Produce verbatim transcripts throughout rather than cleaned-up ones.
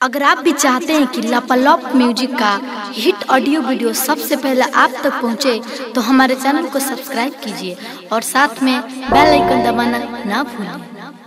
अगर आप भी चाहते हैं कि लापालॉप म्यूजिक का हिट ऑडियो वीडियो सबसे पहले आप तक पहुंचे, तो हमारे चैनल को सब्सक्राइब कीजिए और साथ में बेल आइकन दबाना ना भूलें।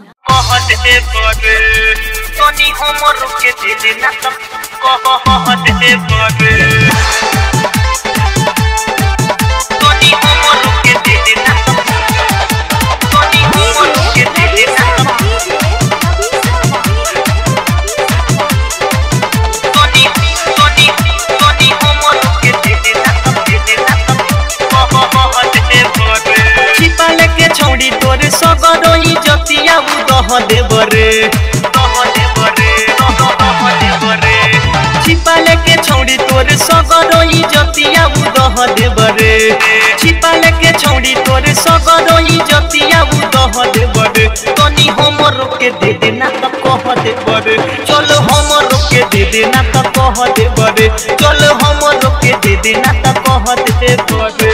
तोरे सगरोई जतिया दह देबरे दह देबरे दह देबरे छिपा लेके छौड़ी तोरे सगरोई जतिया दह देबरे छिपा लेके छौड़ी तोरे सगरोई जतिया दह देबरे तनी हमरो के दे देना त कह देबरे चलो हमरो के दे देना त कह देबरे चलो हमरो के दे देना त कह देबरे।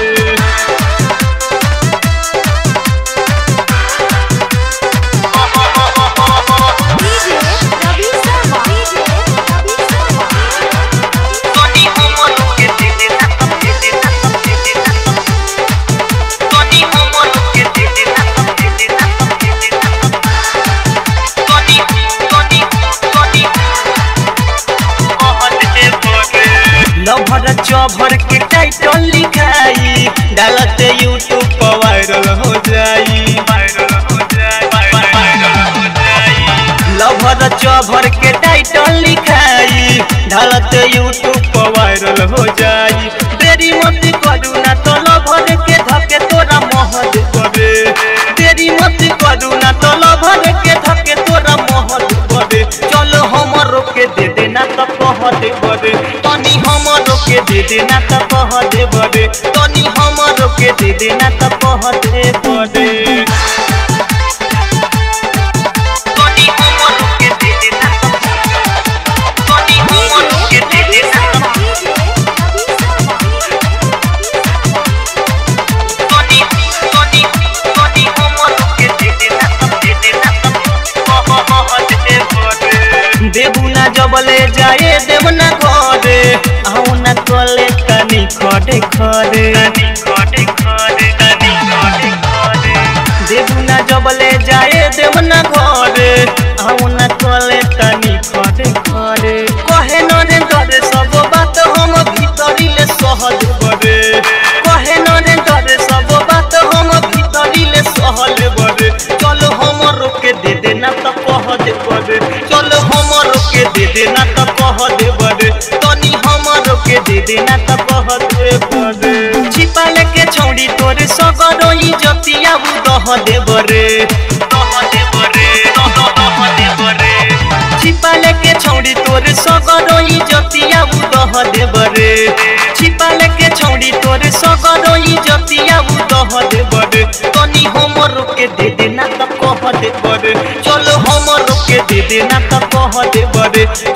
लभर चभर के टाइटल लिखाई डालते यूट्यूब पर वायरल हो जाई वायरल हो जाई वायरल हो जाई। लभर चभर के टाइटल लिखाई डालते यूट्यूब पर वायरल हो जाई। देरी मत करू ना तो लभर के धके तोरा महल करे देरी मत करू ना तो लभर के धके तोरा महल करे चलो हमरो के दे देना तो कह दे बरे तनी हमरो के दे देना त कह दे बरे तनी हमरो के दे देना त कह दे बरे तनी हमरो के दे देना तनी हमरो के दे देना तनी तनी तनी हमरो के दे देना दे देना कह दे बरे देबू ना जबले जाए देव ना घरे आऊ ना कले तनी खड़े खड़े तनी खड़े खड़े तनी खड़े खड़े देबू ना जबले जाए देव ना घरे आऊ ना कले तनी खड़े खड़े कहे नरे डरे सब बात हम भीतरी ले सहल बरे कहे नरे डरे सब बात हम भीतरी ले सहल बरे चलो हमरो के दे देना त कह दे बरे चलो हमरो के दे देना त कह दे बरे तनी हमरो के दे देना त कह दे बरे छिपा लेके छौड़ी तोरे सगरोई जतिया दह दे बरे दह दे बरे दह दे बरे छिपा लेके छौड़ी तोरे सगरोई जतिया दह दे बरे छिपा लेके छौड़ी तोरे सगरोई जतिया दह दे बरे तनी हमरो के दे देना त कह दे बरे चलो हमरो के दे देना त कह दे बरे